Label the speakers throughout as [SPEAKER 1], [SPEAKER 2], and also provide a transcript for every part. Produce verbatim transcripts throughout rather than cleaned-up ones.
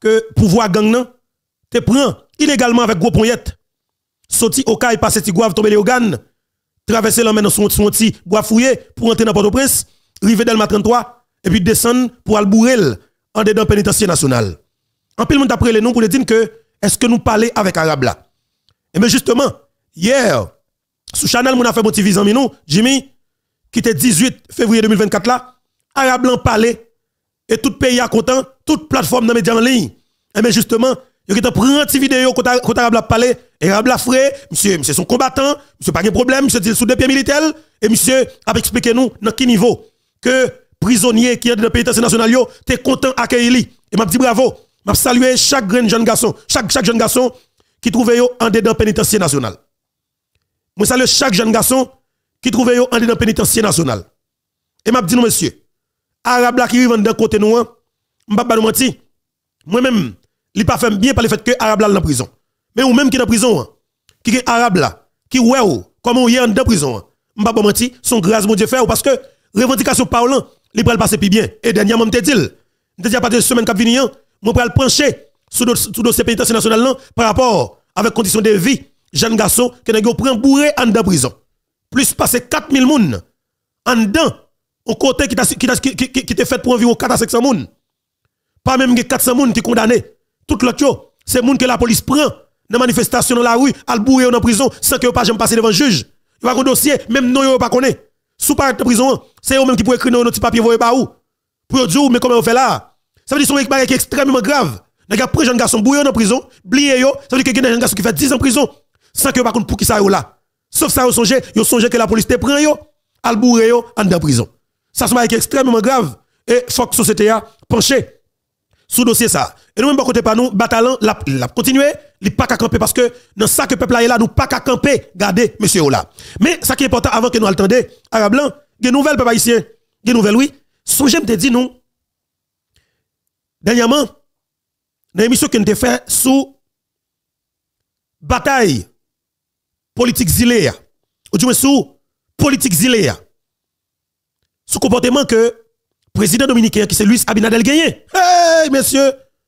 [SPEAKER 1] que pouvoir gang nan te prend illégalement avec gros poignette. Sorti au caille passer ti Gouave tomber les organes, traverser l'emmène dans son son petit bois fouillé pour entrer dans Port-au-Prince, river Delma trente-trois et puis descendre pour aller bourrer en dedans pénitentiaire national. En pile monde après les noms pour le dire que est-ce que nous parler avec arabe là. Et bien justement, hier sous Chanel mon a fait mon petit visa nous, Jimmy qui était dix-huit février deux mille vingt-quatre là, arabe blanc parler et tout pays a content, toute plateforme dans médias en ligne. Et bien justement, il y a pris une vidéo quand arabe a parlé et arabe a fré, monsieur monsieur son combattant, monsieur pas de problème, monsieur dit sous des pieds militaires et monsieur a expliqué nous dans quel niveau que prisonnier qui est dans le pénitentiaire national yo, t'es content accueillir lui. Et m'a dit bravo, m'a salué chaque jeune garçon, chaque chaque jeune garçon qui trouvait yo en dedans pénitentiaire national. Moi salue chaque jeune garçon qui trouvait yo en dedans pénitentiaire national. Et m'a dit non monsieur, arabe là qui arrive d'un côté nous, m'pa pas nous mentir. Moi-même, il pas fait bien par le fait que arabe là dans prison. Mais ou même qui dans prison, qui est arabe là, qui ouais ou comment y est dans prison, m'pa pas mentir, son grâce mon Dieu fait parce que revendication parlant, il pral passer plus bien. Et dernièrement m'te dit, m'te dit pas de semaine qui venir, moi pral pencher sur le dossier pénitentiaire national là par rapport avec conditions de vie jeune garçon que nèg yo prend bourré en dedans prison. Plus passer quatre mille moun en dedans au côté qui t'a qui t'a qui qui fait pour environ quatre à cinq cents moun. Pas même quatre cents moun qui condamné. Tout l'autre yo, c'est moun que la police prend dans manifestation dans la rue, al bourré en prison sans que yo pas jamais passer devant juge. Il va un dossier même non yo pas connaît. Sous par de prison, c'est eux même qui pour écrire dans notre papier voyer par où. Pour dire mais comment on fait là? Ça veut dire son équipage qui est extrêmement grave. Nèg a pris jeune garçon bourré en prison, blié yo, ça veut dire que y a un garçon qui fait dix ans en prison sans que par contre pour qui ça yo là. Sauf ça yo songe, yo songe que la police te prend yo, al bourré yo en dedans prison. Ça c'est qui est extrêmement grave et faut que société a penché sous dossier ça. Et nous même pas côté pas nous bataillon la la continuer, il pas qu'à camper parce que dans ça que peuple là est là nous pas qu'à camper, garder monsieur là. Mais ça qui est important avant que nous attendez arabe blanc, des nouvelles peuple haïtien, des nouvelles oui. Songez me te dit nous dernièrement dans l'émission que nous avons fait sous bataille politique zilé ou du moins sous politique zilé sous comportement que président dominicain qui c'est Luis Abinadel gagné. Hey messieurs,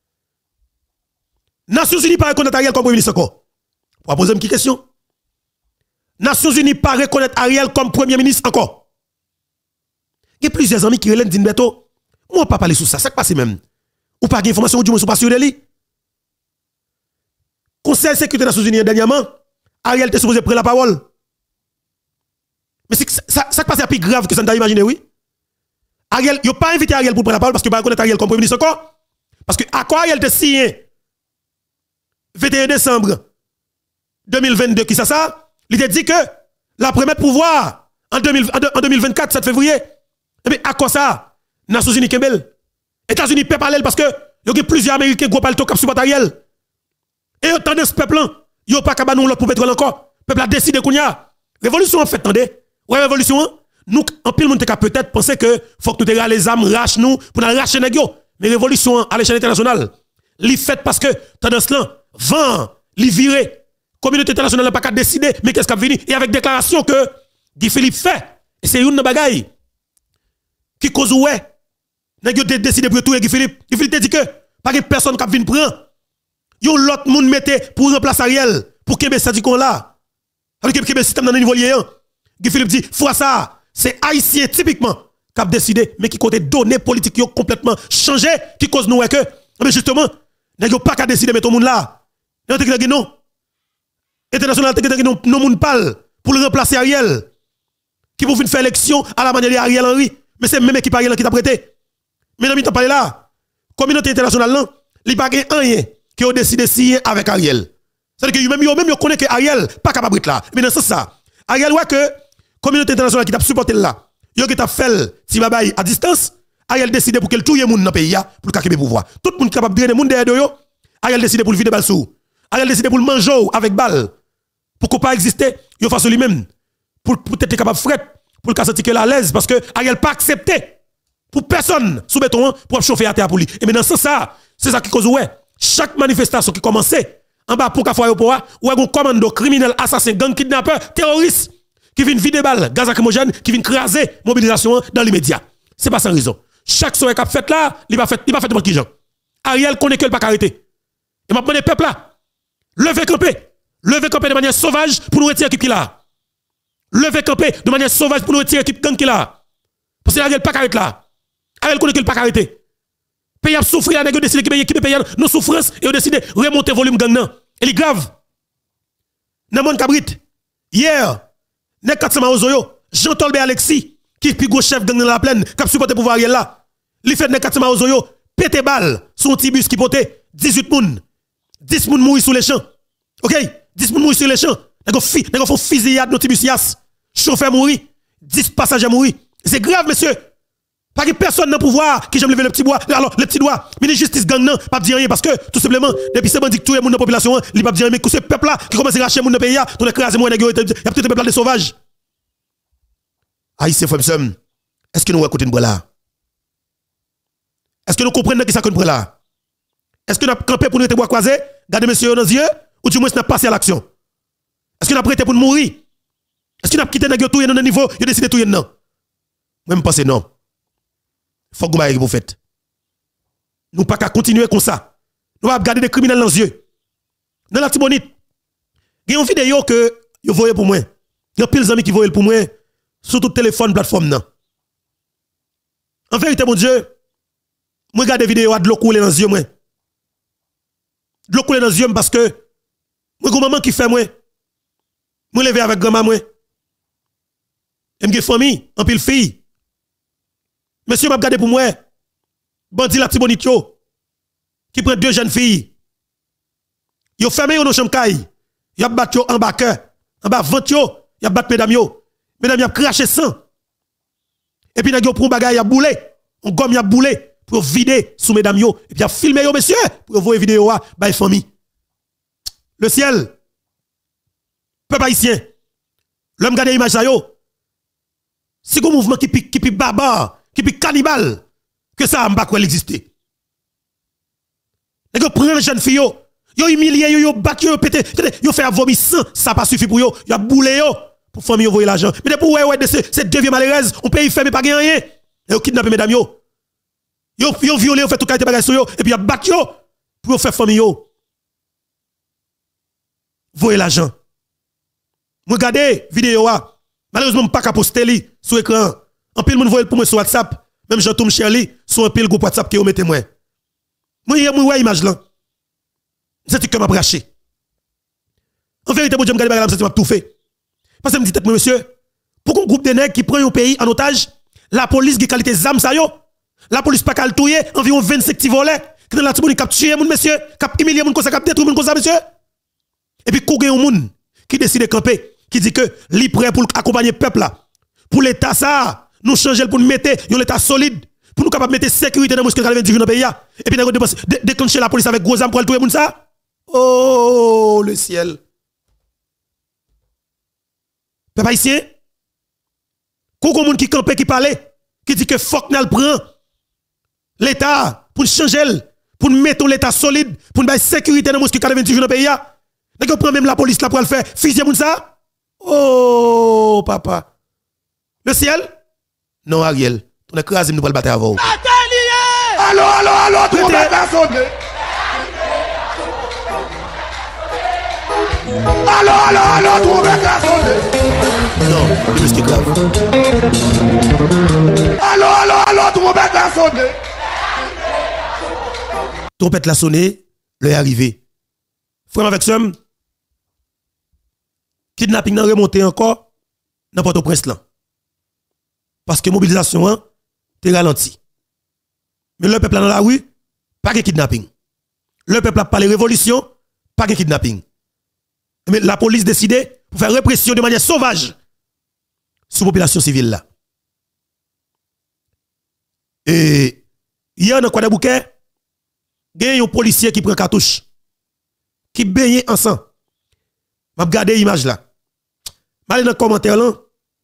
[SPEAKER 1] Nations Unies pas reconnaître Ariel comme premier ministre encore. Pour poser une petite question. Nations Unies pas reconnaître Ariel comme premier ministre encore. Il y a plusieurs amis qui relèvent d'Inbeto. Moi pas parler sur ça, ça passe même. Ou pas d'information ou du moins pas sur lui. Conseil de sécurité des Nations Unies dernièrement, Ariel était supposé prendre la parole. Mais ça ça passe à plus grave que ça n'a imaginé oui. Ariel, il n'a pas invité Ariel pour prendre la parole parce que pas reconnaître Ariel comme premier ministre encore. Parce que à quoi Ariel te signé vingt et un décembre deux mille vingt-deux qui ça ça, il te dit que la première pouvoir en, deux mille, en deux mille vingt-quatre sept février. Et bien à quoi ça Nations Unies Kembel États-Unis peut parler parce que il y a plusieurs Américains gros palto cap sur Ariel. Et autant de ce peuple là, il a pas capable nous pour pétrole encore. Peuple a décidé qu'on y a révolution en fait, attendez. Ouais révolution. Nous, en pile, monde peut-être penser que faut que nous ayons les armes, rache nous, pour nous racher les gars. Mais révolution à l'échelle internationale, li fait parce que, tendance là, vent, li viré. Communauté internationale n'a pas qu'à décider, mais qu'est-ce qui a venu? Et avec déclaration que Guy Philippe fait, et c'est une bagaille qui cause ouais, n'a pas décidé pour tout Guy Philippe. Guy Philippe te dit que, pas de personne qui a venu prendre. Yon l'autre monde mette pour remplacer Ariel, pour qu'il y ait ça dit qu'on là. Avec qu'il y ait système dans le niveau lié. Guy Philippe dit, fois ça. C'est haïtien typiquement qui a décidé mais qui compte donner politique complètement changé qui cause nous que mais justement n'a pas qu'à décider mettre tout monde là non non international non non monde parle pour le remplacer Ariel qui pour venir faire élection à la manière de Ariel Henry mais c'est même équipe Ariel qui t'a prêté mais non il t'a parlé là communauté internationale là il pas rien qui a décidé signer avec Ariel c'est-à-dire que même yo même yo connaît que Ariel pas capable là mais dans ce sens ça Ariel voit que communauté internationale qui t'a supporté là, yo qui t'a fait si babay à distance, Ariel décidé pour qu'elle touye moun dans pays pour qu'elle ait pouvoir. Tout le monde capable de drainer moun derrière yo, Ariel décidé pour le vider balle sous. Ariel décidé pour le manger avec balle. Pour qu'on pas exister, yo fasse lui-même pour pour être capable fret, pour le sentir que la l'aise parce que Ariel pas accepté pour personne sous béton pour chauffer à terre pour lui. Et maintenant c'est ça, c'est ça qui cause ouais. Chaque manifestation qui commençait en bas pour qu'a foyer au pouvoir, ou un commando criminel, assassin, gang kidnappeur, terroriste qui vient vider balle, gaz lacrymogène, qui vient craser mobilisation dans l'immédiat. C'est pas sans raison. Chaque soirée qu'a fait là, il va fait il va fait de qui gens. Ariel connaît que le pas arrêté. Et m'a demandé peuple là, levez camper. Levez camper de manière sauvage pour nous retirer l'équipe qui là. Levez camper de manière sauvage pour nous retirer l'équipe gang qui là. Parce que Ariel pas arrêté là. Ariel connaît que le pas arrêté. Pays a souffert, il a décidé que l'équipe pays nos souffrances et a décidé de remonter volume gang nan. Et est grave. Nan mon cabrit. Hier, nek Katsama Ozoyo, Jean Tolbe Alexis, qui est plus gros chef gang dans la plaine, qui a supporté pouvoir Ariel là. Li fait nek Katsama Ozoyo, pété balle, son petit bus qui poté, dix-huit moun. dix moun mouri sous les champs. OK? dix moun mouri sur les champs. Nek fi, nek font fusillade dans petit yas. Chauffeur mouri, dix passagers mouri. C'est grave monsieur. Pas que personne n'a pouvoir qui j'aime lever le petit bois, alors le petit doigt. Ministre justice gang nan, pas dire rien parce que tout simplement depuis ces bandits qui tuent les gens dans la population, il pas dire rien mais que ce peuple là qui commence à racher les gens dans le pays, ton écraser moi nèg yo, y a peut-être peuple là de sauvages. Haïtien frère somme. Est-ce que nous écoutons une là? Est-ce que nous comprenons qui ça qu'on prend là? Est-ce que nous avons campé pour nous être bois croisés, garder monsieur dans les yeux ou du moins nous passé à l'action? Est-ce que nous avons prêté pour nous mourir? Est-ce que nous avons quitté nèg yo tout dans le niveau, yo décidé tout non? Moi me pense non. Faut que vous faites. Nous pas qu'à continuer comme ça. Nous allons garder des criminels dans les yeux. Dans la Tibonite, il y a une vidéo que vous voyez pour moi. Il y a pile d'amis qui voient pour moi sur tout téléphone, plateforme. Non. En vérité, mon Dieu, moi regarde des vidéos de l'eau couler dans les yeux. De l'eau couler dans les yeux parce que moi, j'ai maman qui fait moi. Moi, lever avec grand-maman. Moi, j'ai famille, en pile fille. Monsieur m'a regardé pour moi, bandit la Tibonite yo, qui prend deux jeunes filles. Yo fermé yo dans chambre caille. Yo battu en bas cœur, en bas ventre yo, yo battu mesdames yo. Mesdames yo craché sang. Et puis yo prend bagay, y a boulé. On gomme y a boulé pour vider sous mesdames yo et puis a filmé yo monsieur pour voir vidéo a bay famille. Le ciel. Peuple haïtien. L'homme garde image ça yo. C'est un mouvement qui pique qui pique barbare. Qui puis cannibale, que ça m'a pas exister. Et que prend les jeunes filles, yo humilié, yo battu, yo pété, yo fait vomir sang, ça pas suffit pour yo, yo a boulé yo pour famille voyer l'argent. Mais pour ouais ouais de ces deux vieux malheureuses, on paye fermé pas rien. Et yo kidnapper mesdames yo. Yo yo violé, yo fait tout qualité bagage sur yo et puis yo battu yo pour faire famille yo. Voyer l'argent. Regardez vidéo a. Malheureusement pas qu'à poster li sur écran. En pile moun voye pour moi sur WhatsApp, même Jean Tom Cherli sur un pile groupe WhatsApp qui vous mettez moi. Moi y a moi image là. C'est que m'a braché. En vérité moi j'aime regarder bagage m'a tout fait. Parce que me dit tête monsieur, pour un groupe de nègres qui prend un pays en otage, la police qui qualité zam ça yo. La police pas qu'à touyer environ vingt-cinq petits volets qui dans la Tibonite cap tuer moun monsieur, cap humilier moun comme ça, cap détruire moun comme ça monsieur. Et puis kou gen un moun qui décide de camper, qui dit que li prêt pour accompagner peuple là. Pour l'état ça nous changer pour nous mettre un état solide pour nous capable mettre sécurité dans mosquée quatre-vingt-dix dans le pays et puis nous déclencher la police avec gros armes pour tuer moun ça. Oh le ciel. Peuple haïtien, koko moun qui campe qui parle qui dit que fuck n'al prend l'état pour changer pour nous mettre l'état solide pour nous mettre sécurité dans mosquée quatre-vingt-dix dans le pays. Nous prend même la police là pour le faire fusiller moun ça. Oh papa. Le ciel? Non, Ariel. Ton écrasé, nous pas le battre avant.
[SPEAKER 2] Allô, allô, allô, tout le monde a sonné. Allô, allô, allô, tout le monde a sonné.
[SPEAKER 1] Non, c'est plus que grave.
[SPEAKER 2] Allô, allô, allô, tout le monde a sonné.
[SPEAKER 1] Trompette l'a sonné, l'heure est arrivé. Frère avec somme, kidnapping n'a remonté encore dans Port-au-Prince là. Parce que mobilisation hein, t'es ralenti. Mais le peuple dans la rue, pas de kidnapping. Le peuple a parlé révolution, pas de kidnapping. Mais la police décidé pour faire répression de manière sauvage sur la population civile là. Et hier dans Kwa Bouquet, il y a un policier qui prend cartouche, qui baigne en sang. Je vais regarder l'image là. Je vais dans le commentaire là.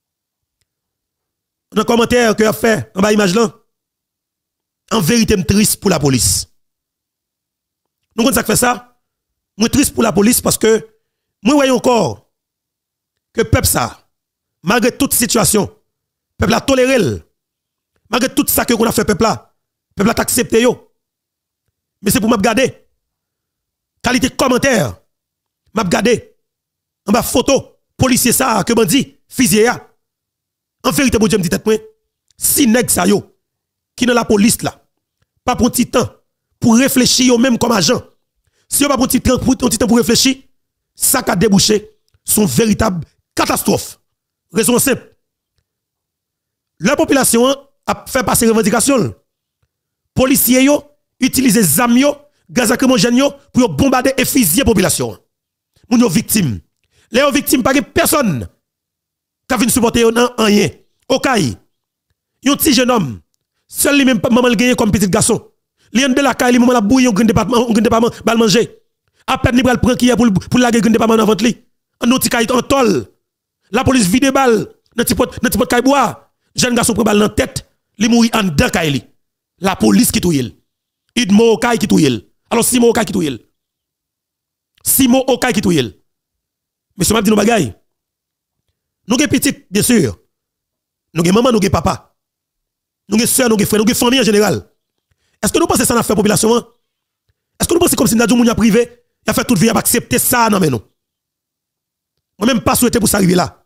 [SPEAKER 1] Dans le commentaire que a fait en bas image là. En vérité, je suis triste pour la police. Nous quand ça fait ça, je suis triste pour la police parce que moi voyons encore que peuple ça, malgré toute situation, peuple a toléré, malgré tout ça que qu'on a fait peuple là, peuple a accepté yo. Mais c'est pour m'a regarder. Qualité commentaire. M'a regarder. En bas photo, policier ça que bandit, fusillé. En vérité, bon Dieu me dit tête moi, si nèg sa yo qui dans la police là, pas pour petit temps pour réfléchir yo même comme agent. Si yo pas pour petit temps pour petit temps pour réfléchir, ça a débouché son véritable catastrophe. Raison simple. La population a fait passer revendication. Policiers yo utilisent zam yo, gaz lacrymogène yo pour bombarder et fusiller population. Moun yo victime. Les yo victime pas personne qui vient supporter yo nan rien. Okay. Yon petit jeune homme, seul lui même maman le gagné comme petit garçon. Li en de la caille, li maman la bouille un grand département, un grand département bal manger. À peine li pral prend qui pour pour la grand département dans ventre li. En outil caille en tol. La police vide balle dans petit pot dans petit pot caille bois. Jeune garçon prend balle dans tête, li mouri en dedans caille li. La police qui touye. Idmo Okaï qui touye. Alors Simo Okaï qui touye. Simo Okaï qui touye. Monsieur m'a dit nous bagay. Nous gen petit bien sûr. Nous gen maman, nous gen papa. Nous gen soeur, nous gen frère, nous gen famille en général. Est-ce que nous pensons ça n'a fait population? Est-ce que nous pensons comme si nous avons moun privé, il a fait toute vie à accepter ça non mais nous. Moi même pas souhaité pour ça arriver là.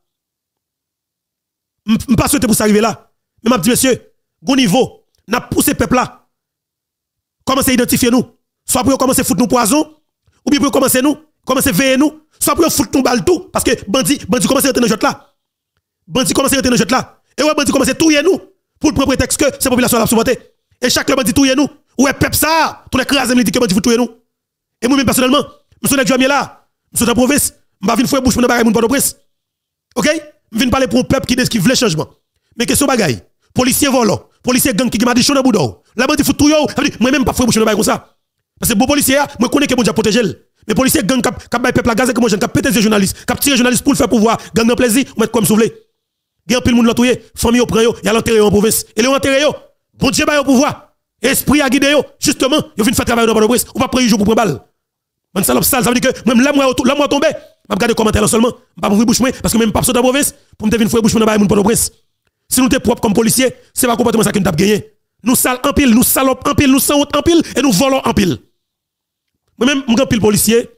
[SPEAKER 1] Je pas souhaité pour ça arriver là. Mais m'a dit monsieur, bon niveau, n'a poussé peuple là. Commencez à identifier nous. Soit pour commencer à foutre nous poison, ou bien pour commencer nous, commencer à veiller nous, soit pour foutre nous balle tout parce que bandi bandi commence à rentrer dans jette là. Bandi commence à rentrer dans jette là. Et ouais bandi commence à touyer nous pour le prétexte que ces populations la supporter. Et chaque bandi touyer nous. Ouais peuple ça, tous les crases me dit que bandi touyer nous. Et moi même personnellement, monsieur nèg Jamie là, monsieur dans province, m'a vinn faire bouche pour bagay moun Port-au-Prince. OK? Je viens parler pour un peuple qui qui veut changement. Mais question bagay, policier volant, policier gang qui m'a dit chaud dans boudou. La bandi fout tout yo, moi même pas faire bouche dans bagay comme ça. Parce que bon policier, moi connais que bon Dieu protéger. Mais policier gang cap cap bay peuple la gaz que moi jeune cap péter des journalistes, cap tirer journalistes pour le faire pouvoir, gang dans plaisir, mettre comme souvelé. Gen pile moun l'entouyer, famille au prend yo, y a l'enterrer en province. Et les enterrer yo, bon Dieu bay au pouvoir. Esprit a guidé yo, justement, yo vinn faire travail dans Port-au-Prince, ou pas prendre jour pour prendre balle. Man salope sale, ça veut dire que même là moi là moi tomber, m'a regarder commentaire seulement, pas ouvrir bouche moi parce que même pas sortir dans province pour me venir faire bouche moi dans bail moun Port-au-Prince. Si nous t'es propre comme policier, c'est pas comportement ça que nous t'a gagné. Nous sale en pile, nous salope en pile, nous sans honte en pile et nous volons en pile. Moi même m'gan pile policier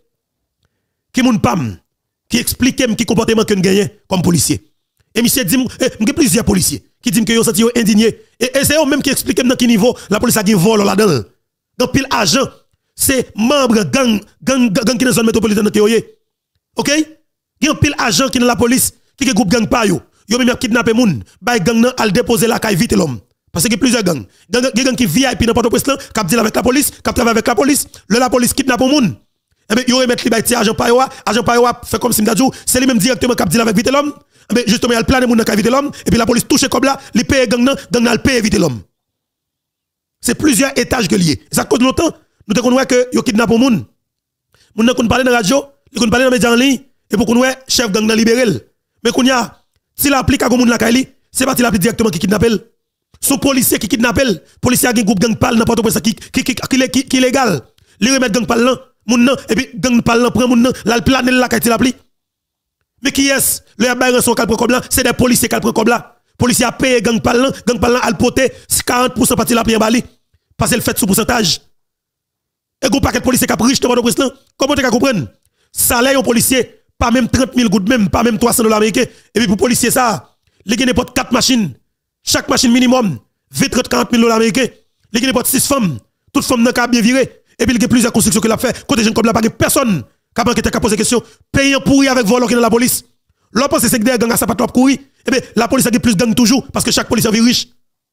[SPEAKER 1] qui moun pam qui explique qui comportement que nous gagnons comme policier. Et monsieur dit m'gan plusieurs policiers qui disent que yo senti yo indigné et, et c'est eux même qui explique dans quel niveau la police a gagné vol là-dedans. Dans pile agent, c'est membre gang gang gang qui dans zone métropolitaine de yoyé. OK? Il y a pile agent qui dans la police qui est groupe gang pa yo. Yo même kidnapper moun, bay gang nan al déposer la caille vite l'homme. Parce que y a plusieurs gangs. Gang gang qui V I P dans Port-au-Prince là, qui deal avec la police, qui travaille avec la police, le la police kidnappe moun. Eh ben yo remettre li bay ti agent pa yo, agent pa yo fait comme si m'dadjou, c'est lui même directement qui deal avec vite l'homme. Eh ben justement il plane moun dans caille vite l'homme et puis la police touche comme là, li paye gang nan, gang nan paye vite l'homme. C'est plusieurs étages que lié. Ça cause longtemps, nous te connait que yo kidnappe moun. Moun nan kon parler dans radio, il kon parler dans médias en ligne et pour qu'on chef gang nan libéré. Mais qu'on y a si la applique à moun la caille, c'est pas il applique directement qui kidnappe. Son policier qui kidnappe, policier a un groupe gang pal n'importe quoi qui qui qui qui qui légal. Li remettre gang pal là, moun nan et puis gang pal là prend moun nan, la planel la caille l'appli. Mais qui est le bay rançon kal prend comme là, c'est des policiers kal prend comme là. Policier a payé gang pal là, gang pal là al poter quarante pour cent parti la en bali parce qu'elle fait sous pourcentage. Et go paquet policier qui a riche dans Port-au-Prince là, comment tu comprendre? Salaire au policier pas même trente mille gouttes même, pas même trois cents dollars américains et puis pour policier ça, les gagne n'importe quatre machines. Chaque machine minimum vingt trente quarante mille dollars américains. Les gagne n'importe six femmes, toutes femmes nan ka bien viré et puis il y a plusieurs constructions qu'il a fait. Côté jeune comme là pas personne qui a enquêté qui poser question, payant pourri avec vol qui dans la police. L'on pense c'est que des gangs à ça pas trop courir. Et bien la police a plus de gang toujours parce que chaque policier est riche.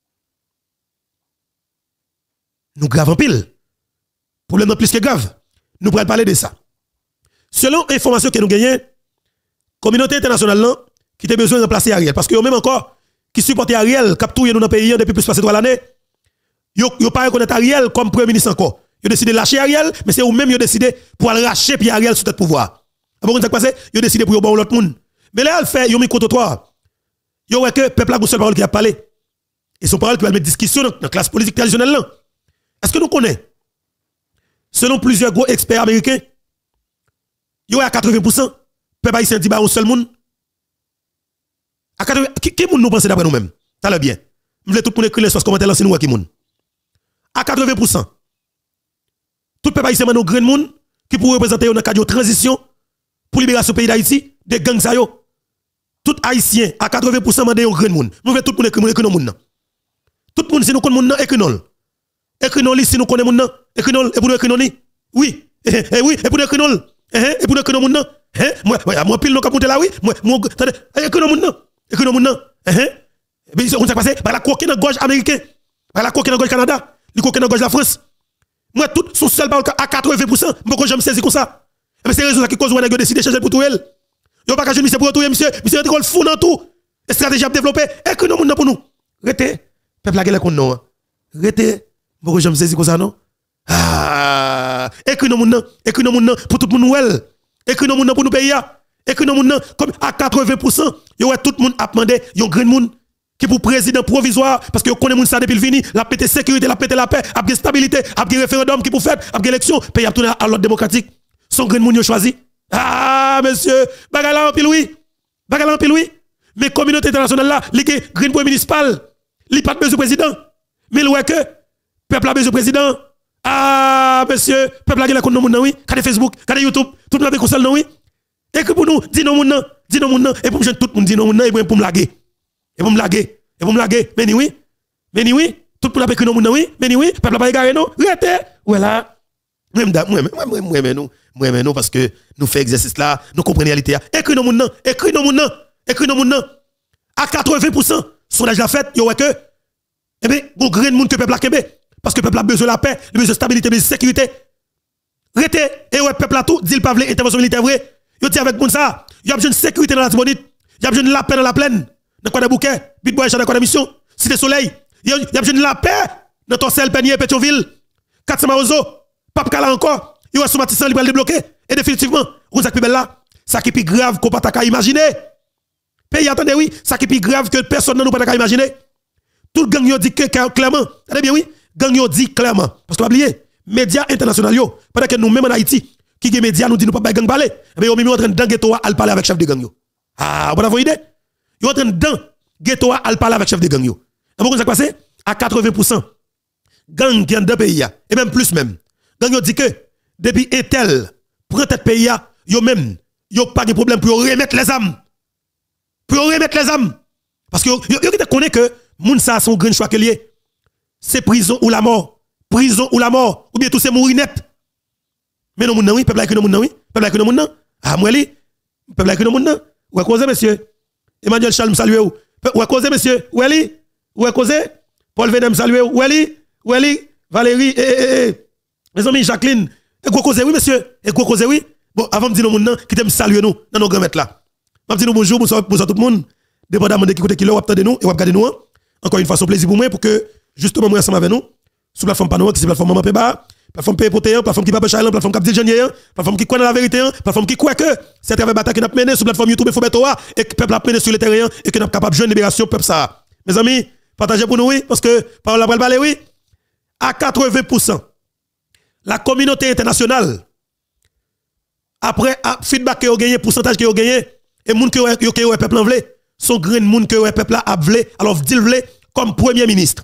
[SPEAKER 1] Nous grave en pile. Problème non plus que grave. Nous pourrons parler de ça. Selon information que nous gagnons, communauté internationale là, qui a besoin de remplacer Ariel parce que même encore qui supporte Ariel, qui a tout nous dans le pays depuis plus de trois années, yo yo pas reconnaître Ariel comme premier ministre encore. Yo décidé de lâcher Ariel, mais c'est eux même yo décidé pour aller racher puis Ariel sous tête pouvoir. Vous comprenez ce qui passé? Yo décidé pour yo bon l'autre monde. Mais là elle fait yo micro trottoir. Yo ouais que peuple a une seule parole qui a parlé. Et son parole qui va mettre discussion dans la classe politique traditionnelle là. Est-ce que nous connaissons? Selon plusieurs gros experts américains, yo à quatre-vingts pour cent peuple haïtien dit ba un seul monde. À quatre-vingts qui qui moun nous penser d'après nous-mêmes? Ça l'a bien. M'vle tout le monde écrire les commentaires là c'est nous qui moun. À quatre-vingts pour cent tout peuple haïtien nos grand monde qui pour représenter dans le cadre de transition pour libération du pays d'Haïti, des gangs ça yo. Tout haïtien à quatre-vingts pour cent mandé un grand monde. Nous voulons tout le monde écrire écrire monde. Tout le monde si nous connaissons monde écrire écrire si nous connaissons monde écrire et pour nous écrire oui. Eh oui, et pour nous écrire eh et pour nous écrire monde eh moi moi pile nous cap monter là oui. Moi moi attendez écrire monde écrire monde eh mais on s'est passé par la coquille dans gauche américain, par la coquille dans gauche Canada, la coquille dans gauche la France. Moi tout son seul parole à quatre-vingts pour cent, pourquoi je me saisis comme ça? Mais c'est raison ça qui cause on a décidé de changer pour tout elle. Yo pas ka jeune monsieur pour tout monsieur, monsieur rentre fou dans tout. Stratégie à développer et que nous monde pour nous. Rete, peuple la gueule kon non. Rete, pourquoi je me saisis comme ça non? Ah, et que nous monde, et que nous monde pour tout le monde well. Et que nous monde pour nous pays et que nous monde comme à quatre-vingts pour cent, yo tout le monde a demandé yo grand monde qui pour président provisoire parce que vous connaissez moun ça depuis le fini, la pété sécurité, la pété la paix, a bien stabilité, a bien référendum qui pour faire, a bien élection, pays a tourner à l'ordre démocratique. Son grand moun yo choisi. Ah monsieur, bagala en pile oui. Bagala en pile oui. Mais communauté internationale là, li gen grand point municipal, li pas besoin président. Mais le que peuple a besoin président. Ah monsieur, peuple a gen la kon non moun nan oui, kade Facebook, kade YouTube, tout le monde conseil non oui. Et que pour nous, dis non moun nan, dis non moun nan et pour me tout le monde dit non moun nan et pour me laguer. Et pour me laguer, et pour me laguer, mais ni oui, mais ni oui, tout le monde a péché non moun oui, mais ni oui, peuple pas égaré non, rete, voilà. Moi moi moi moi mais nous, moi mais nous parce que nous fait exercice là, nous comprenons la réalité. Écrit non moun nan, écrit non moun nan, écrit non moun nan. À quatre-vingts pour cent, sondage la fête, yo ouais que eh ben bon grand monde que peuple a kembe parce que peuple a besoin de la paix, besoin de stabilité, besoin de sécurité. Rete et ouais peuple a tout, dit le pas vle intervention militaire vrai. Yo dit avec moun ça, yo a besoin de sécurité dans la Tibonite, yo a besoin de la paix dans la plaine. Dans quoi de bouquet, bit boy dans quoi de mission, Cité Soleil, il y a besoin de la paix dans Torsel, Peigné, Pétionville, quatre cents Marozo, Pape Kala encore, il y a Soumatissan qui va le débloquer et définitivement, on s'est plus belle là, ça qui est plus grave qu'on pas ta imaginer. Pays attendez oui, ça qui est plus grave que personne ne peut pas imaginer. Tout gang yo dit que clairement, attendez bien oui, gang yo dit clairement parce que pas oublier, médias internationaux yo, pendant que nous même en Haïti, qui les médias nous dit nous pas gang parler, mais yo même en train de ghetto à parler avec chef de gang yo. Ah, vous avez une idée? Yo en train de ghetto à parler avec chef de gang yo. Vous savez quoi c'est? À quatre-vingts pour cent gang qui en deux pays et même plus même. Gang yo dit que depuis Intel prend tête pays yo même yo pas de problème pour remettre les âmes. Pour remettre les âmes parce que yo yo qui te connaît que moun ça son grand choix que lié. C'est prison ou la mort, prison ou la mort ou bien tout c'est mourir net. Mais non moun nan oui, peuple avec non moun nan oui, peuple avec non moun nan. Ah moi li, peuple avec non moun nan. Ouais cause monsieur. Emmanuel Charles me salue ou. Ouais cause monsieur. Ouais li, ouais cause Paul Venem me salue ou. Ouais li, ouais li, Valérie eh eh eh. Mes amis Jacqueline, et quoi cause oui monsieur, et quoi cause oui. Bon avant me dire non moun nan qui t'aime saluer nous dans nos grand maître là. M'a dit nous bonjour, bonsoir, bonsoir tout le monde. Dépendamment de qui côté qui là ou attendez nous et ou regarder nous. Encore une fois c'est un plaisir pour moi pour que justement moi ensemble avec nous sur la plateforme Panoa qui c'est la plateforme Maman Peba, plateforme P Potéen, plateforme qui pas Charles, plateforme Cap Dijanien, plateforme qui connaît la vérité, plateforme qui croit que c'est travail bataille qui n'a mené sur plateforme YouTube Fobetoa et que peuple a mené sur le terrain et que n'a capable de jeune libération peuple ça. Mes amis, partagez pour nous oui parce que parole la balle oui à quatre-vingts pour cent la communauté internationale après feedback que vous gagné pourcentage que vous gagné et moun que yo que peuple en vle son grand moun que peuple a vle alors dit vle comme premier ministre.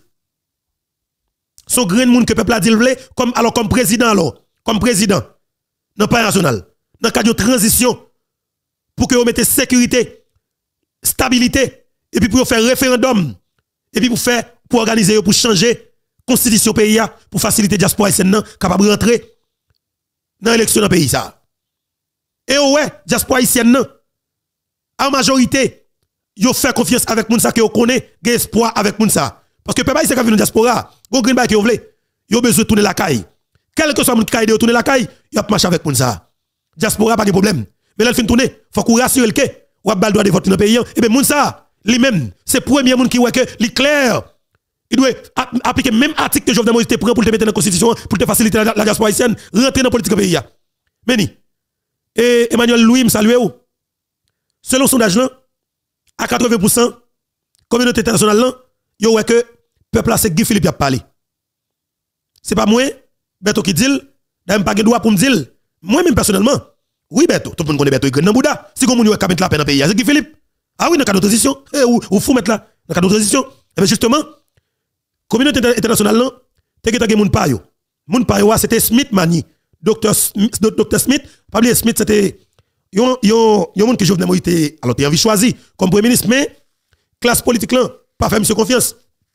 [SPEAKER 1] Son grand monde que peuple a dit vle comme alors comme président alors comme président dans pas national dans cadre de transition pour que vous mettez sécurité stabilité et puis pour faire référendum et puis pour faire pour organiser pour changer constitution pays pour faciliter diaspora haïtienne capable de rentrer dans l'élection dans pays ça. Et ouais diaspora haïtienne en majorité yo fait confiance avec moun ça que yo connaît gain espoir avec moun ça parce que peuple haïtien qui vient dans diaspora go green bay que yo vle yo besoin tourner la caille quel que soit moun caille de tourner la caille yo marcher avec moun ça diaspora pas de problème mais là il fin tourner faut qu'on rassure le que ou bal droit de vote dans pays et ben moun ça lui même c'est premier moun qui ouais que li clair il doit appliquer même article que Jovenel Moïse te prend pour te mettre dans la constitution pour te faciliter la, la diaspora haïtienne rentrer dans la politique pays Meni et Emmanuel Louis me salue ou selon sondage là à quatre-vingts pour cent communauté internationale là yo ouais que peuple là c'est Guy Philippe y a parlé. C'est pas moi Beto qui dit d'ailleurs pas droit pour me dire moi même personnellement oui Beto tout le monde connaît Beto il grand Bouddha si comme moun yo ka mettre la peine dans pays c'est Guy Philippe. Ah oui dans cadre de transition eh ou, ou faut mettre là dans cadre de transition et bien justement communauté internationale là te gen moun pa yo Moun Payowa, c'était Smith Mani. Docteur Smith, Docteur Smith, pas oublier Smith, c'était yon yon yon monde que Jovenel Moïse était alors t'es envie choisi comme premier ministre, mais classe politique là, pas faire monsieur confiance.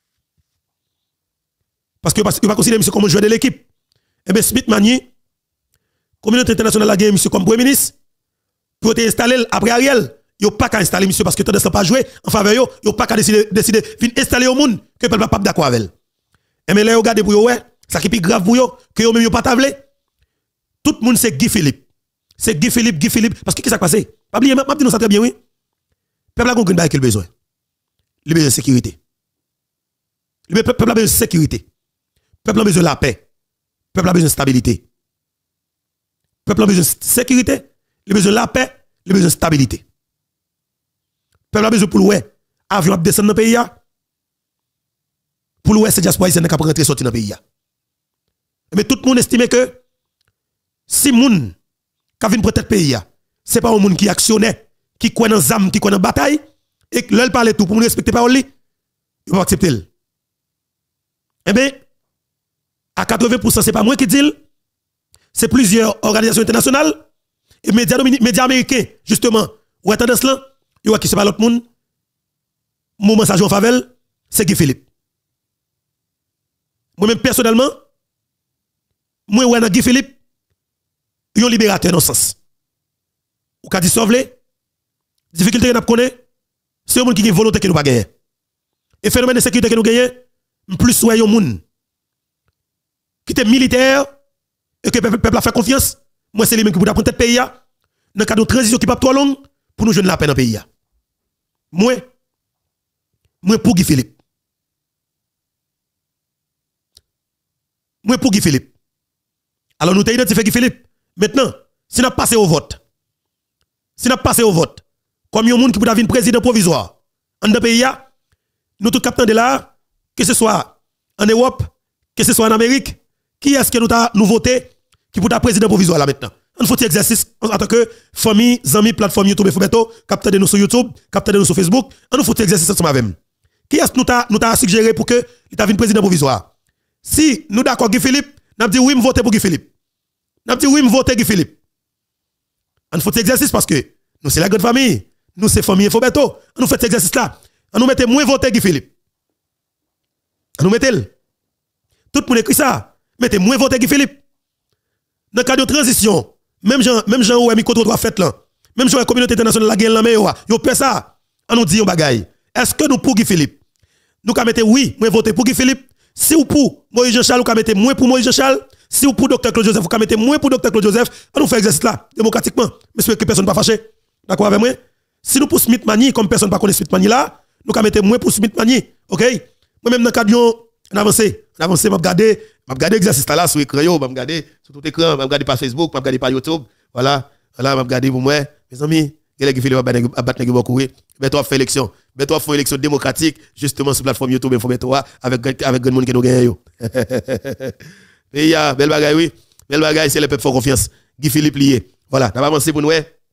[SPEAKER 1] Parce que parce que pas considérer monsieur comme un joueur de l'équipe. Eh bien Smith Mani, communauté internationale a gagné monsieur comme premier ministre pour être installé après Ariel. Yo pas qu'à installer monsieur parce que tendance pas jouer en faveur yo, yo pas qu'à décider décider vinn installer au monde que peuple pas d'accord avec elle. Et mais là yo regarder pour yo ouais, ça qui est plus grave pour yo que yo même yo pas tablé. Tout le monde c'est Guy Philippe. C'est Guy Philippe, Guy Philippe parce que qu'est-ce qui s'est passé? Pas oublier m'a dit nous ça très bien oui. Peuple a gon bail quel besoin. Le besoin de sécurité. Le peuple a besoin de sécurité. Peuple a besoin de la paix. Peuple a besoin de stabilité. Peuple a besoin de sécurité, le besoin de la paix, le besoin de stabilité. Peuple a besoin pour l'oué, avion a descendre dans le pays. Pour l'oué, c'est diaspora haïtienne qui a rentrer sortir dans le pays. Mais tout le monde estime que si moun qui vient protéger le pays, ce n'est pas un monde qui actionnaire, qui croit dans zam, qui croit dans bataille, et que l'elle parle tout pour nous respecter parole, il va accepter. Eh bien, à quatre-vingts pour cent, ce n'est pas moi qui dis, c'est plusieurs organisations internationales et médias médias américains, justement, ou à tendance là, il y a qui c'est pas l'autre monde, mon message en faveur, c'est Guy Philippe. Moi-même, personnellement, moi, ou Guy Philippe, il y a un libérateur dans ce sens. Ou qu'a dit sauver, difficulté que nous connaissons, c'est un monde qui a une volonté que nous pas gagner. Et phénomène de sécurité que nous gagnons, plus soit un monde qui est militaire et que le peuple a fait confiance. Moi, c'est lui-même qui peut prendre tête pays. Dans le cadre de transition qui n'est pas trop long, pour nous jouer la paix dans le pays. Moi, moi pour Guy Philippe. Moi pour Guy Philippe. Alors nous avons identifié Guy Philippe. Maintenant, si nous passons au vote, si nous passons au vote, comme il y a un monde qui peut avoir un président provisoire dans le pays, nous tous captons de là, que ce soit en Europe, que ce soit en Amérique, qui est-ce que nous avons voté qui peut être président provisoire là maintenant? On faut exercice en tant que famille, amis, plateforme YouTube et Fobeto, capter de nous sur YouTube, capter de nous sur Facebook, on nous faut exercice ensemble avec. Qui est-ce que nous t'a nous t'a suggéré pour que il t'a vu président provisoire? Si nous d'accord Guy Philippe, n'a dit oui, me voter pour Guy Philippe. N'a dit oui, me voter Guy Philippe. On faut exercice parce que nous c'est la grande famille, nous c'est famille Fobeto. On nous fait exercice là. On nous mette moins voter Guy Philippe. On nous mette tout le monde écrit ça. Mettez moins voter Guy Philippe. Dans le cas de transition, même gens même gens où est micro trottoir fait là. Même gens la communauté internationale la gagne là mais yo, yo fait ça. On nous dit un bagaille. Est-ce que nous pour Guy Philippe? Nous ka mettre oui, moi voter pour Guy Philippe. Si ou pour Moïse Jean-Charles, ou ka mettre moins pour Moïse Jean-Charles. Si ou pour docteur Claude Joseph, ou ka mettre moins pour docteur Claude Joseph. On nous fait exercice là démocratiquement. Mais c'est que personne pas fâché. D'accord avec moi? Si nous pour Smith Mani comme personne pas connaît Smith Mani là, nous ka mettre moins pour Smith Mani. OK? Moi même dans cadre on avance, on avance, m'a regarder, m'a regarder exercice là sur écran yo, m'a regarder sur tout écran, m'a regarder par Facebook, m'a regarder par YouTube. Voilà, voilà, m'a regarder pour moi. Mes amis, il y a qui fait le battre beaucoup. Mais toi fait élection, mais toi fait élection démocratique justement sur plateforme YouTube Info Beto avec avec grand monde qui nous gagne yo. Et ya belle bagaille oui, belle bagaille c'est le peuple fort confiance. Guy Philippe lié. Voilà, t'as avancé pour nous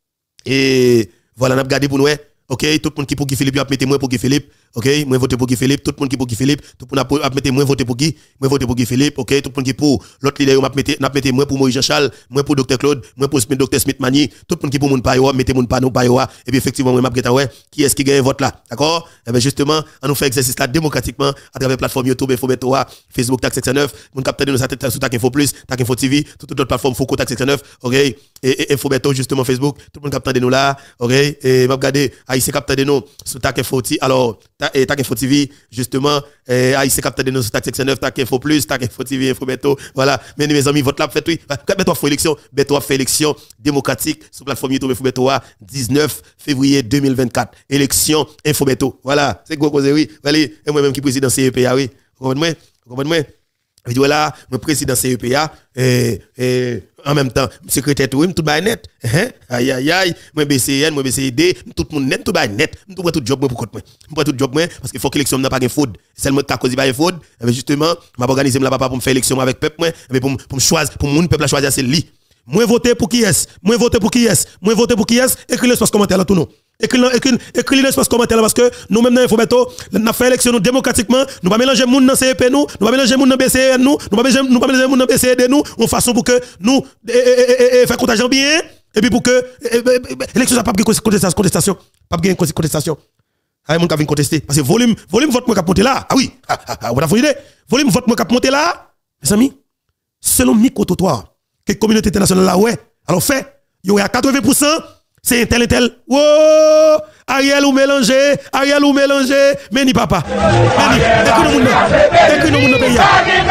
[SPEAKER 1] et voilà, n'a regarder pour nous. OK, tout le monde qui pour Guy Philippe a mettre moi pour Guy Philippe. OK, moi voter pour Guy Philippe, tout le monde qui pour Guy Philippe, tout le monde a mettre moi voter pour Guy, moi voter pour Guy Philippe. OK, tout le monde qui pour l'autre leader m'a mettre n'a mettre moi pour Moïse Jean-Charles, moi pour docteur Claude, moi pour Smith docteur Smith Mani, tout le monde qui pour mon payo, mettez mon panou payo et puis effectivement moi m'a geta ouais, qui est-ce qui gagne vote là, d'accord? Et bien justement, on nous fait exercice là démocratiquement à travers plateforme YouTube Info Beto, Facebook Tac sept cent neuf, mon capteur de nous tête sur Tac Info Plus, Tac Info T V, toutes autres plateformes Foucault Tac sept cent neuf, OK? Et, et Info Beto justement Facebook, tout le monde capteur de nous là, OK? Et m'a regarder Haïtien capteur de nous sur Tac Info T V, alors Tac Info T V justement eh Haïtien capteur de nous sur Tac sept cent neuf, Tac Info Plus, Tac Info T V, Info Beto. Voilà, mes mes amis, vote là fait oui. Beto fait élection, Beto fait élection démocratique sur plateforme YouTube Info Beto dix-neuf février deux mille vingt-quatre. Élection Info Beto. Voilà, c'est gros cause oui. Allez, et moi même qui président C E P A oui. Vous comprenez? Vous comprenez? Et voilà, mon président C E P A et et en même temps secrétaire tout tout ba net hein aïe aïe aïe moi B C N moi B C D tout le monde net tout ba net tout tout job moi pour compte moi pour tout job moi parce que faut que l'élection n'a pas gain fraude seulement ta cause pas fraude et justement m'a organisé là papa pour me faire élection avec peuple moi et pour pour me choisir pour mon peuple choisir c'est lui moi voter pour qui est moi voter pour qui est moi voter pour qui est écris les commentaires là tout non écrit écrit écrit l'espace commentaire parce que nous même dans Infobeto, nous avons fait élection démocratiquement, nous pas mélanger monde dans C E P nous, nous pas mélanger monde dans B C E nous, nous pas mélanger nous pas mélanger monde dans B C E D nous, en façon pour que nous faire contagion bien et puis pour que élection ça pas de contestation contestation, pas de contestation. Ah mon qui vient contester parce que volume volume vote moi qui monter là. Ah oui, on a une idée. Volume vote moi qui monter là. Mes amis, selon micro-trottoir, que la communauté internationale là, ouais, alors fait, il y aurait à quatre-vingts pour cent, c'est un tel et tel. Wow! Ariel ou mélangé, Ariel ou mélangé, mais ni papa. Mais ni, écris nous moun, écris nous moun dans le pays.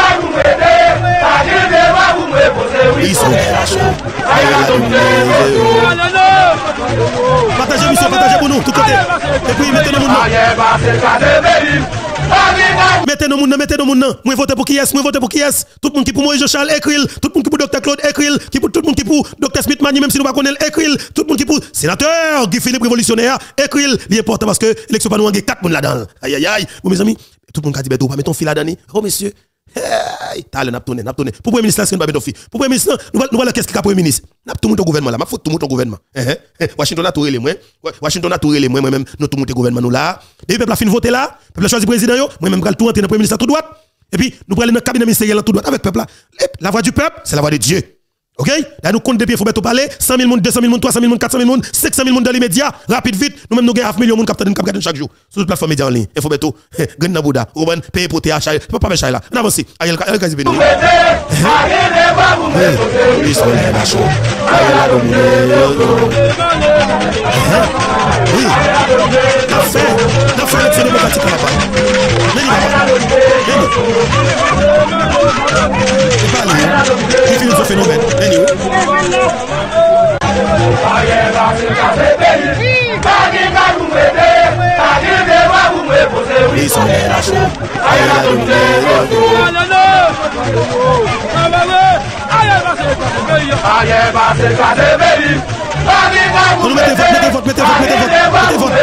[SPEAKER 1] Ils sont partagez mission, partagez pour nous, tout côté. Et puis mettez nous moun. Mettez nos moun, mettez nos moun. Moi voter pour qui est, moi voter pour qui est. Tout le monde qui pour Moïse Charles écrit, tout le monde qui pour docteur Claude écrit, qui pour tout le monde qui pour docteur Smith Mani même si nous pas connaît écrit, tout le monde qui pour sénateur Guy Philippe révolutionnaire écrit, il est important parce que l'élection pas nous en quatre moun là-dedans. Aïe aïe aïe. Mes amis, tout le monde a dit ben pas mettre ton fil là-dedans. Oh monsieur. Hey, t'as n'a tourné, n'a tourné. Pour premier ministre, c'est pas mettre ton fil. Pour premier ministre, nous nous voilà qu'est-ce qu'il a premier ministre. N'a tout le monde gouvernement là, m'a faut tout le monde gouvernement. Washington a touré les moins. Washington a touré les moins moi même nous tout le monde gouvernement nous là. Et peuple a fin voter là, peuple a choisi président yo, moi même pral tout entrer dans premier ministre à tout droite. Et puis nous prenons dans le cabinet ministériel à tout droite avec peuple là. La voix du peuple, c'est la voix de Dieu. OK? Là nous compte depuis il faut mettre au palais cent mille monde, deux cent mille monde, trois cent mille monde, quatre cent mille monde, cinq cent mille monde dans l'immédiat, rapide vite. Nous même nous gagnons un million monde capteur nous chaque jour sur toute plateforme média en ligne. Il faut mettre gagne dans Bouddha, ou ben payer pour T H, pas pas là. On avance. Ariel Ariel Kazi Beno. Oui. La fait, la fait l'élection démocratique là-bas. Mais il finit ce phénomène. Anyway. Ils sont là, mettez vote, mettez vote, mettez vote, mettez vote,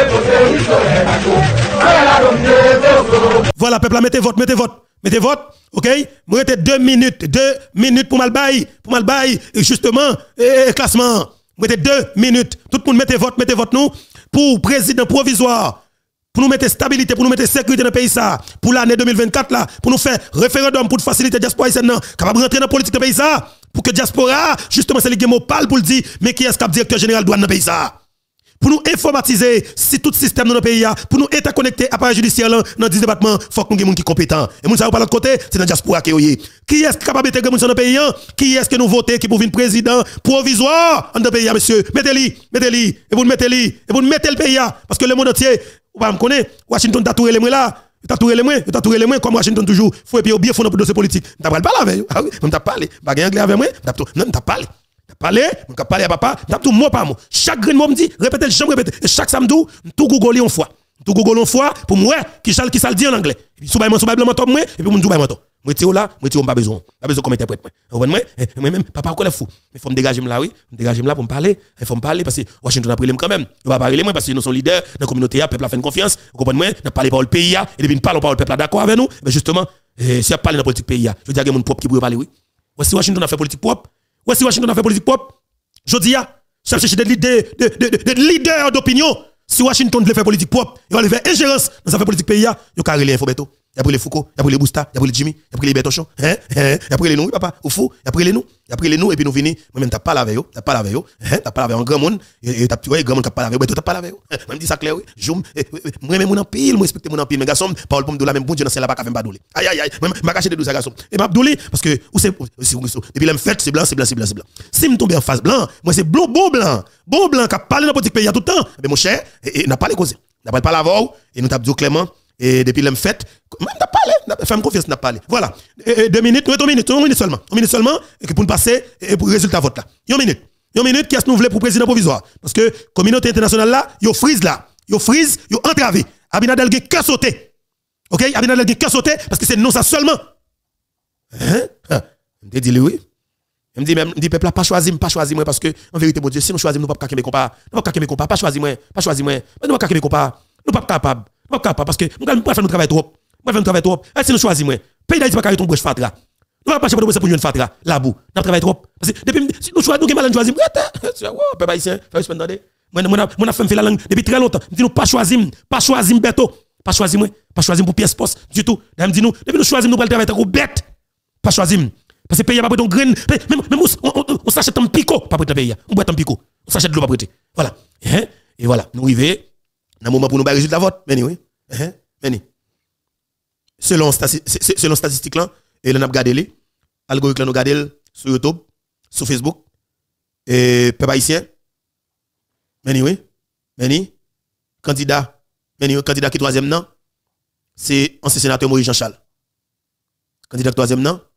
[SPEAKER 1] mettez vote. Voilà, peuple, mettez vote, mettez vote. Mettez vote, ok? Moi, mettez deux minutes, deux minutes pour Malbaï, pour Malbaï, justement, et classement. Mettez deux minutes. Tout le monde mettez vote, mettez vote nous, pour président provisoire, pour nous mettre stabilité, pour nous mettre sécurité dans le pays, ça, pour l'année deux mille vingt-quatre, là, pour nous faire référendum, pour faciliter la diaspora haïtienne, capable de rentrer dans la politique dans le pays, ça, pour que la diaspora, justement, c'est les mots parle pour le dire, mais qui est ce directeur général douane dans le pays, ça. Pour nous informatiser si tout système dans notre pays, pour nous interconnecter à l'appareil judiciaire dans dix départements, il faut que nous ayons des gens qui sont compétents. Et nous savons par l'autre côté, c'est dans la diaspora qui est. Qui est-ce qui est capable d'intégrer dans notre pays? Qui est-ce que nous votons qui pour venir président provisoire dans notre pays, monsieur? Mettez-le, mettez-le, et vous mettez-le, et vous mettez le pays. Parce que le monde entier, vous me connaissez, Washington t'a touré les mains là. Tu as touré les mains, tu as touré les mains comme Washington toujours. Il faut bien fondre pour dossier politique. Tu as parlé avec eux. Ah oui, tu as parlé. Tu as anglais avec moi. Non, tu as parlé. Tu as parlé, tu as parlé à papa. Tu as tout mot par mot. Chaque grain de mot me dit, répétez, je répète. Et chaque samedi, tout Google une fois. Tout Google une fois pour moi, qui ça qui ça le dit en anglais. Et puis, souvent, souvent, blanc, moi, et puis, mon djouba, moi, moi, tu là, moi, tu pas besoin. Pas besoin comme interprète. Moi, moi, même, papa, quoi, fou. Il faut me dégager là, oui. Me dégager là pour me parler. Il faut me parler parce que Washington a pris les quand même. Il va parler moi parce que nous sommes leaders dans la communauté, le peuple a fait confiance. Vous comprenez, moi, n'a parlé par le pays, et depuis, nous parlons par le peuple d'accord avec nous. Mais justement, si on parle de la politique pays, je veux dire, il y a mon propre qui peut parler, oui. Voici Washington a fait politique propre. Voici Washington a fait politique propre. Je dis, ça cherche des leaders d'opinion. Si Washington veut faire politique propre, il va faire ingérence dans sa politique pays, il y a carré les Infobeto. Il y a pris les Foucault, il y a pris les Bousta, il y a pris les Jimmy, il y a pris les Bertochon, hein, hein, il y a pris les nous, papa, ou fou, il y a pris les nous, il y a pris les nous, et puis nous venons, moi-même, t'as pas lavé, t'as pas lavé, hein, t'as pas lavé un grand monde, et t'as tu vois, grand monde qui pas lavé, t'as pas lavé, moi, me dis ça clair, oui, j'aime, moi-même, mon empile, moi, respecte mon empile, mes garçons, parole pour me donner la même bon Dieu dans celle là-bas, qu'à pas doulé. Aïe, aïe, aïe, moi, m'a caché des douze garçons, et m'a doulé, parce que, où c'est, depuis la fête, c'est blanc, c'est blanc, c'est blanc, c'est blanc. Si me tombe en face blanc, moi, c'est blanc, bon blanc, bon blanc, qui a parlé dans la politique pays tout le temps, mais mon cher, et n'a pas les causes, n'a pas la voix, et nous t'as dit Clément, et depuis la fête, même n'a parlé, femme confiance n'a parlé. Voilà. Et, et deux minutes, deux minutes, deux minutes seulement. Une minute seulement, et pour nous passer, et pour le résultat vote là. Une minute. Une minute, qui est-ce que nous voulons pour président provisoire? Parce que, communauté internationale là, yo freeze là. Yo freeze, yo entravé. Abinadel gen qu'à sauter. Ok? Abinadel gen qu'à sauter, parce que c'est non ça seulement. Hein? Ah. Je me dis oui. Je me dis même, dit peuple pas choisi, pas choisi moi, parce que, en vérité, mon Dieu, si nous choisissons, nous ne pouvons pas caquer mes compas. Nous ne pouvons pas caquer mes compas, pas choisi moi, pas choisi moi. Nous ne pouvons pas caquer mes compas. Nous ne sommes pas capables. Nous ne sommes pas capables, parce que nous ne pouvons pas faire notre travail trop. Nous ne travail trop. Et si nous choisissons moi, pays d'Haïti pas ton brèche fatra. Nous ne pas chercher pour une fatra, là bout. Nous travaillons trop. Parce que depuis si nous choisissons, nous avons choisi. Oh, peuple haïtien, faut se demander. Moi moi moi fait la langue depuis très longtemps. Dit nous pas choisir, pas choisir Beto, pas choisir moi, pas choisir pour pièce poste du tout. Me dit nous, depuis nous choisir nous pour le travail tant bête. Pas choisir. Parce que pays pas prêter un grain, même même on s'achète un pico, pas prêter pays. On boit un pico. On s'achète de l'eau pas prêter. Voilà. Et voilà, nous arrivons dans moment pour nous résultat vote. Mais oui. Mais selon selon statistique là et on a regardé les algorithme nous regarder sur YouTube, sur Facebook et peuple haïtien. Mais oui. Mais candidat, mais candidat qui troisième non, c'est ancien sénateur Maurice Jean-Charles. Candidat troisième non,